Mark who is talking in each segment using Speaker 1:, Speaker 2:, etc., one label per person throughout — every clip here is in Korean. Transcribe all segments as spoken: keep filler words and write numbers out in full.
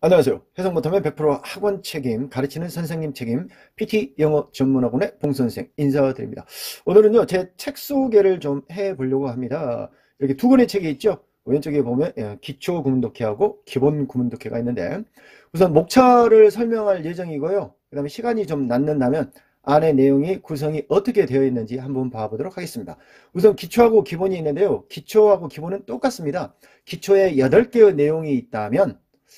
Speaker 1: 안녕하세요. 해석 못하면 백 퍼센트 학원 책임, 가르치는 선생님 책임, 피티 영어 전문학원의 봉선생 인사드립니다. 오늘은요, 제 책 소개를 좀 해보려고 합니다. 이렇게 두 권의 책이 있죠. 왼쪽에 보면 기초 구문독해하고 기본 구문독해가 있는데, 우선 목차를 설명할 예정이고요. 그 다음에 시간이 좀 남는다면 안에 내용이 구성이 어떻게 되어 있는지 한번 봐보도록 하겠습니다. 우선 기초하고 기본이 있는데요. 기초하고 기본은 똑같습니다. 기초에 여덟 개의 내용이 있다면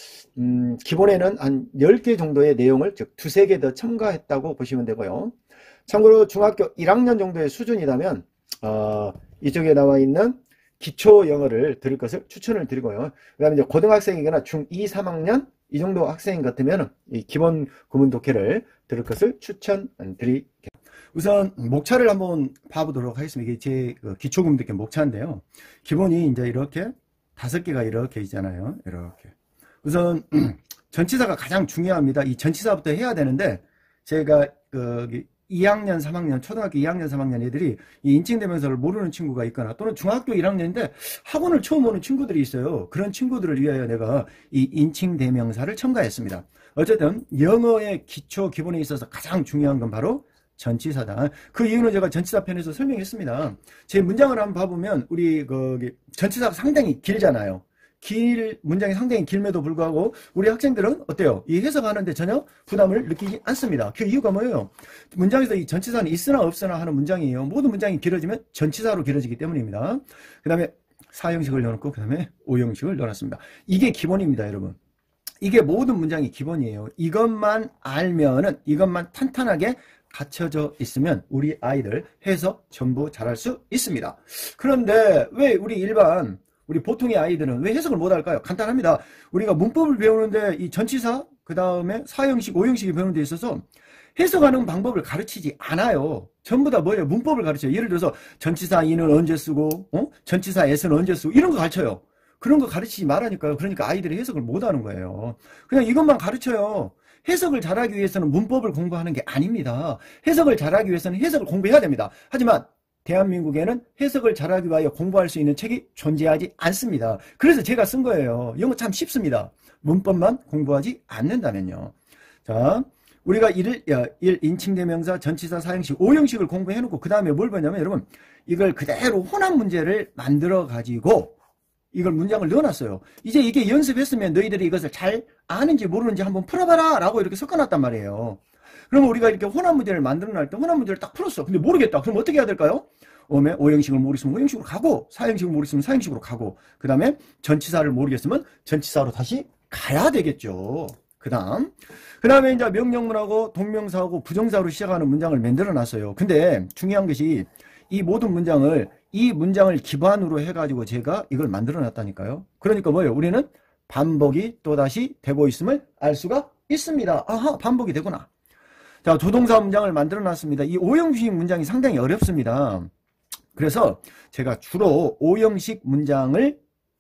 Speaker 1: 음, 기본에는 한 열 개 정도의 내용을, 즉 두세 개 더 첨가했다고 보시면 되고요. 참고로 중학교 일 학년 정도의 수준이라면 어, 이쪽에 나와 있는 기초 영어를 들을 것을 추천을 드리고요. 그 다음에 이제 고등학생이거나 중이, 삼 학년 이 정도 학생인 것 같으면 이 기본 구문 독해를 들을 것을 추천드리겠습니다. 우선 목차를 한번 봐보도록 하겠습니다. 이게 제 기초 구문 독해 목차인데요. 기본이 이제 이렇게 다섯 개가 이렇게 있잖아요. 이렇게. 우선 전치사가 가장 중요합니다. 이 전치사부터 해야 되는데, 제가 그 이 학년, 삼 학년, 초등학교 이 학년, 삼 학년 애들이 이 인칭대명사를 모르는 친구가 있거나 또는 중학교 일 학년인데 학원을 처음 오는 친구들이 있어요. 그런 친구들을 위하여 내가 이 인칭대명사를 첨가했습니다. 어쨌든 영어의 기초 기본에 있어서 가장 중요한 건 바로 전치사다. 그 이유는 제가 전치사 편에서 설명했습니다. 제 문장을 한번 봐보면 우리 그 전치사가 상당히 길잖아요. 길, 문장이 상당히 길매도 불구하고 우리 학생들은 어때요? 이 해석하는데 전혀 부담을 느끼지 않습니다. 그 이유가 뭐예요? 문장에서 이 전치사는 있으나 없으나 하는 문장이에요. 모든 문장이 길어지면 전치사로 길어지기 때문입니다. 그 다음에 사형식을 넣어놓고 그 다음에 오형식을 넣어놨습니다. 이게 기본입니다, 여러분. 이게 모든 문장이 기본이에요. 이것만 알면은, 이것만 탄탄하게 갖춰져 있으면 우리 아이들 해석 전부 잘할 수 있습니다. 그런데 왜 우리 일반 우리 보통의 아이들은 왜 해석을 못할까요? 간단합니다. 우리가 문법을 배우는데 이 전치사, 그 다음에 사형식, 오형식이 배우는 데 있어서 해석하는 방법을 가르치지 않아요. 전부 다 뭐예요? 문법을 가르쳐요. 예를 들어서 전치사 이는 언제 쓰고, 어? 전치사 s는 언제 쓰고, 이런 거 가르쳐요. 그런 거 가르치지 말라니까요. 그러니까 아이들이 해석을 못하는 거예요. 그냥 이것만 가르쳐요. 해석을 잘하기 위해서는 문법을 공부하는 게 아닙니다. 해석을 잘하기 위해서는 해석을 공부해야 됩니다. 하지만 대한민국에는 해석을 잘하기 위하여 공부할 수 있는 책이 존재하지 않습니다. 그래서 제가 쓴 거예요. 영어 참 쉽습니다. 문법만 공부하지 않는다면요. 자, 우리가 일, 일 인칭대명사, 전치사, 사형식, 오형식을 공부해놓고 그 다음에 뭘 보냐면 여러분 이걸 그대로 혼합 문제를 만들어 가지고 이걸 문장을 넣어놨어요. 이제 이게 연습했으면 너희들이 이것을 잘 아는지 모르는지 한번 풀어봐라 라고 이렇게 섞어놨단 말이에요. 그러면 우리가 이렇게 혼합 문제를 만들어 놨을 때 혼합 문제를 딱 풀었어. 근데 모르겠다. 그럼 어떻게 해야 될까요? 오면 오형식을 모르겠으면 오형식으로 가고, 사형식을 모르겠으면 사형식으로 가고, 그 다음에 전치사를 모르겠으면 전치사로 다시 가야 되겠죠. 그 다음. 그 다음에 이제 명령문하고 동명사하고 부정사로 시작하는 문장을 만들어 놨어요. 근데 중요한 것이 이 모든 문장을, 이 문장을 기반으로 해가지고 제가 이걸 만들어 놨다니까요. 그러니까 뭐예요? 우리는 반복이 또다시 되고 있음을 알 수가 있습니다. 아하, 반복이 되구나. 자, 조동사 문장을 만들어 놨습니다. 이 오형식 문장이 상당히 어렵습니다. 그래서 제가 주로 오형식 문장을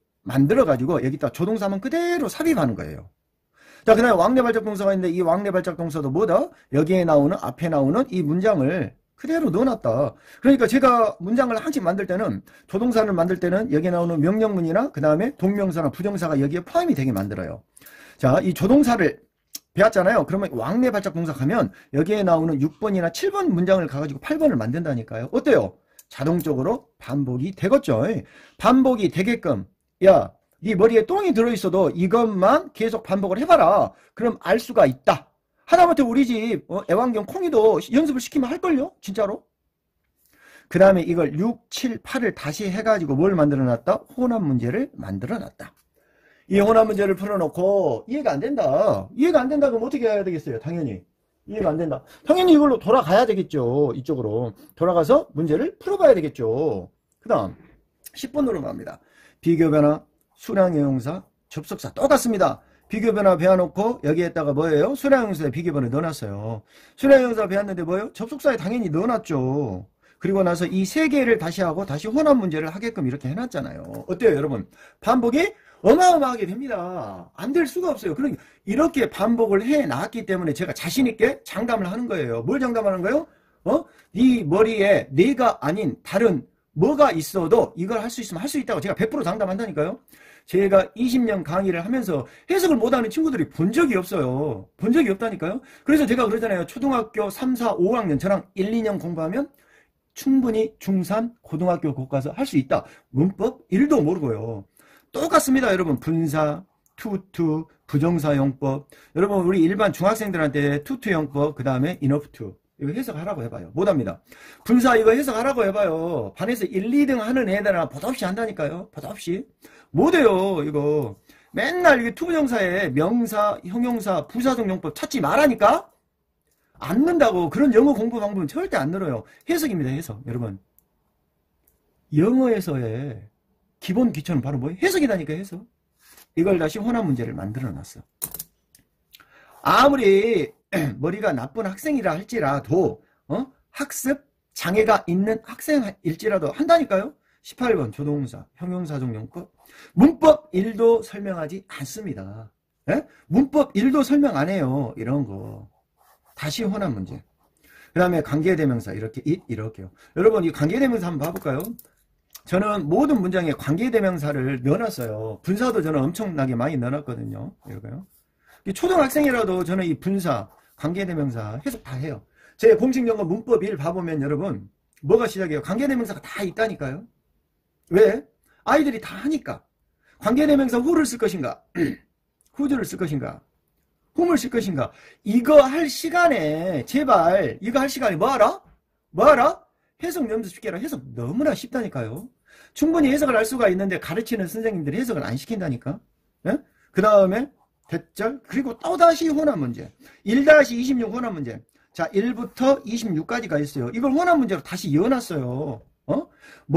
Speaker 1: 만들어 가지고 여기다 조동사만 그대로 삽입하는 거예요. 자, 그 다음에 왕래발작 동사가 있는데 이 왕래발작 동사도 뭐다? 여기에 나오는, 앞에 나오는 이 문장을 그대로 넣어놨다. 그러니까 제가 문장을 한씩 만들 때는, 조동사를 만들 때는 여기에 나오는 명령문이나 그 다음에 동명사나 부정사가 여기에 포함이 되게 만들어요. 자, 이 조동사를 배웠잖아요. 그러면 왕래 발작 동사 가면 여기에 나오는 육 번이나 칠 번 문장을 가가지고 팔 번을 만든다니까요. 어때요? 자동적으로 반복이 되겠죠. 반복이 되게끔, 야, 네 머리에 똥이 들어있어도 이것만 계속 반복을 해봐라. 그럼 알 수가 있다. 하다못해 우리 집 어, 애완견 콩이도 연습을 시키면 할걸요? 진짜로? 그 다음에 이걸 육, 칠, 팔을 다시 해가지고 뭘 만들어놨다? 혼합 문제를 만들어놨다. 이 혼합 문제를 풀어놓고 이해가 안 된다. 이해가 안 된다. 그럼 어떻게 해야 되겠어요? 당연히. 이해가 안 된다. 당연히 이걸로 돌아가야 되겠죠. 이쪽으로. 돌아가서 문제를 풀어봐야 되겠죠. 그 다음 십 번으로 갑니다. 비교변화, 수량형용사, 접속사 똑같습니다. 비교변화 배워놓고 여기에다가 뭐예요? 수량형용사에 비교변화 넣어놨어요. 수량형용사 배웠는데 뭐예요? 접속사에 당연히 넣어놨죠. 그리고 나서 이 세 개를 다시 하고 다시 혼합 문제를 하게끔 이렇게 해놨잖아요. 어때요, 여러분? 반복이 어마어마하게 됩니다. 안 될 수가 없어요. 그러니까 이렇게 반복을 해놨기 때문에 제가 자신있게 장담을 하는 거예요. 뭘 장담하는 거예요? 어? 네 머리에 내가 아닌 다른 뭐가 있어도 이걸 할 수 있으면 할 수 있다고 제가 백 퍼센트 장담한다니까요. 제가 이십 년 강의를 하면서 해석을 못하는 친구들이 본 적이 없어요. 본 적이 없다니까요. 그래서 제가 그러잖아요. 초등학교 삼, 사, 오 학년 저랑 일, 이 년 공부하면 충분히 중삼, 고등학교 교과서 할 수 있다. 문법 일도 모르고요. 똑같습니다. 여러분 분사, 투투, 부정사용법. 여러분 우리 일반 중학생들한테 투투용법, 그 다음에 인어프투 이거 해석하라고 해봐요. 못합니다. 분사 이거 해석하라고 해봐요. 반에서 일, 이 등 하는 애들은 보도 없이 한다니까요. 보도 없이. 못해요. 이거 맨날 이게 투부정사에 명사, 형용사, 부사적용법 찾지 말라니까. 안 는다고. 그런 영어 공부 방법은 절대 안 늘어요. 해석입니다. 해석. 여러분 영어에서의 기본 기초는 바로 뭐예요? 해석이라니까. 해석. 이걸 다시 혼합 문제를 만들어 놨어. 아무리 머리가 나쁜 학생이라 할지라도 어? 학습 장애가 있는 학생일지라도 한다니까요. 십팔 번 조동사, 형용사적용법. 문법 일도 설명하지 않습니다. 예? 문법 일도 설명 안 해요. 이런 거. 다시 혼합 문제. 그 다음에 관계대명사 이렇게 이, 이렇게요. 여러분 이 관계대명사 한번 봐볼까요? 저는 모든 문장에 관계대명사를 넣어놨어요. 분사도 저는 엄청나게 많이 넣어놨거든요. 이거요. 초등학생이라도 저는 이 분사, 관계대명사 해석 다 해요. 제 공식영어 문법 일 봐보면 여러분 뭐가 시작이에요? 관계대명사가 다 있다니까요. 왜? 아이들이 다 하니까. 관계대명사 who를 쓸 것인가? who를 쓸 것인가? whom을 쓸 것인가? 이거 할 시간에 제발 이거 할 시간에 뭐 하라? 뭐 하라? 해석 연습시켜라. 해석 너무나 쉽다니까요. 충분히 해석을 할 수가 있는데 가르치는 선생님들이 해석을 안 시킨다니까. 예? 그 다음에 대절 그리고 또다시 혼합 문제. 일 이십육 혼합 문제. 자 일부터 이십육까지가 있어요. 이걸 혼합 문제로 다시 이어놨어요. 어?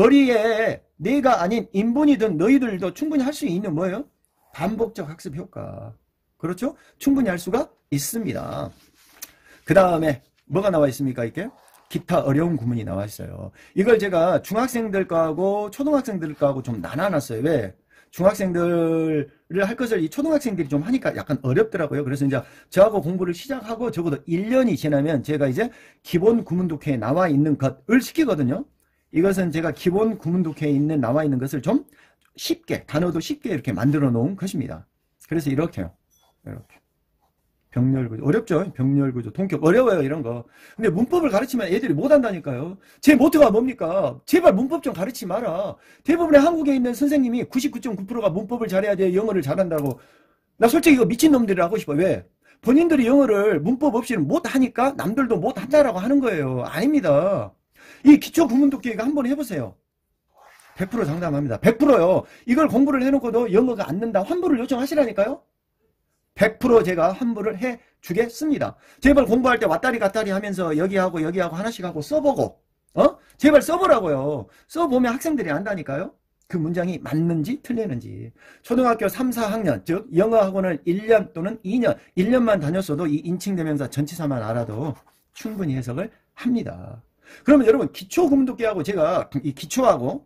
Speaker 1: 머리에 내가 아닌 인본이든 너희들도 충분히 할 수 있는 뭐예요? 반복적 학습 효과. 그렇죠? 충분히 할 수가 있습니다. 그 다음에 뭐가 나와 있습니까? 이게 기타 어려운 구문이 나와 있어요. 이걸 제가 중학생들 거하고 초등학생들 거하고 좀 나눠놨어요. 왜? 중학생들을 할 것을 이 초등학생들이 좀 하니까 약간 어렵더라고요. 그래서 이제 저하고 공부를 시작하고 적어도 일 년이 지나면 제가 이제 기본 구문 독해에 나와 있는 것을 시키거든요. 이것은 제가 기본 구문 독해에 있는 나와 있는 것을 좀 쉽게 단어도 쉽게 이렇게 만들어 놓은 것입니다. 그래서 이렇게요. 이렇게. 병렬구조. 어렵죠? 병렬구조. 동격. 어려워요. 이런 거. 근데 문법을 가르치면 애들이 못한다니까요. 제 모토가 뭡니까? 제발 문법 좀 가르치지 마라. 대부분의 한국에 있는 선생님이 구십구 점 구 퍼센트가 문법을 잘해야 돼. 영어를 잘한다고. 나 솔직히 이거 미친놈들이 하고 싶어. 왜? 본인들이 영어를 문법 없이는 못하니까 남들도 못한다라고 하는 거예요. 아닙니다. 이 기초 구문 독해가 한번 해보세요. 백 퍼센트 장담합니다. 백 퍼센트요. 이걸 공부를 해놓고도 영어가 안 는다. 환불을 요청하시라니까요. 백 퍼센트 제가 환불을 해 주겠습니다. 제발 공부할 때 왔다리 갔다리 하면서 여기하고 여기하고 하나씩 하고 써보고 어? 제발 써보라고요. 써보면 학생들이 안다니까요. 그 문장이 맞는지 틀리는지. 초등학교 삼, 사 학년 즉 영어 학원을 일 년 또는 이 년 일 년만 다녔어도 이 인칭대명사 전치사만 알아도 충분히 해석을 합니다. 그러면 여러분 기초 구문독해하고 제가 이 기초하고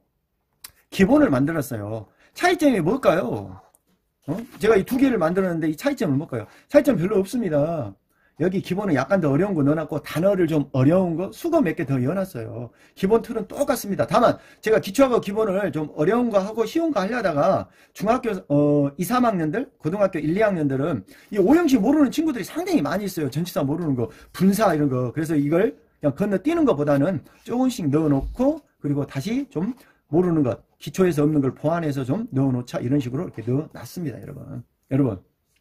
Speaker 1: 기본을 만들었어요. 차이점이 뭘까요? 어? 제가 이 두 개를 만들었는데 이 차이점은 뭘까요? 차이점 별로 없습니다. 여기 기본은 약간 더 어려운 거 넣어놨고 단어를 좀 어려운 거 수거 몇 개 더 넣어놨어요. 기본 틀은 똑같습니다. 다만 제가 기초하고 기본을 좀 어려운 거 하고 쉬운 거 하려다가 중학교 어, 이, 삼 학년들 고등학교 일, 이 학년들은 이 오형식 모르는 친구들이 상당히 많이 있어요. 전치사 모르는 거 분사 이런 거. 그래서 이걸 그냥 건너뛰는 것보다는 조금씩 넣어놓고 그리고 다시 좀 모르는 것 기초에서 없는 걸 보완해서 좀 넣어놓자 이런 식으로 이렇게 넣어놨습니다. 여러분 여러분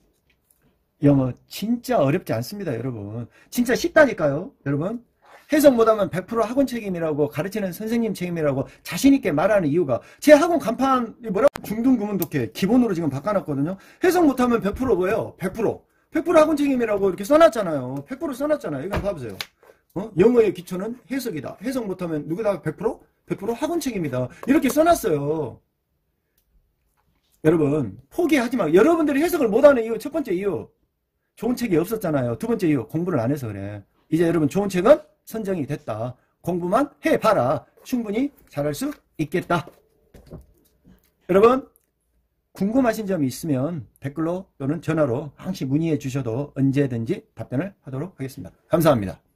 Speaker 1: 영어 진짜 어렵지 않습니다. 여러분 진짜 쉽다니까요. 여러분 해석 못하면 백 퍼센트 학원 책임이라고 가르치는 선생님 책임이라고 자신있게 말하는 이유가 제 학원 간판이 뭐라고 중등구문 독해 기본으로 지금 바꿔놨거든요. 해석 못하면 백 퍼센트 뭐예요? 백 퍼센트 백 퍼센트 학원 책임이라고 이렇게 써놨잖아요. 백 퍼센트 써놨잖아요. 이거 봐보세요. 어? 영어의 기초는 해석이다. 해석 못하면 누구다 백 퍼센트? 백 퍼센트 학원 책임이다. 이렇게 써놨어요. 여러분 포기하지 마. 여러분들이 해석을 못하는 이유 첫 번째 이유 좋은 책이 없었잖아요. 두 번째 이유 공부를 안 해서 그래. 이제 여러분 좋은 책은 선정이 됐다. 공부만 해봐라. 충분히 잘할 수 있겠다. 여러분 궁금하신 점이 있으면 댓글로 또는 전화로 항시 문의해 주셔도 언제든지 답변을 하도록 하겠습니다. 감사합니다.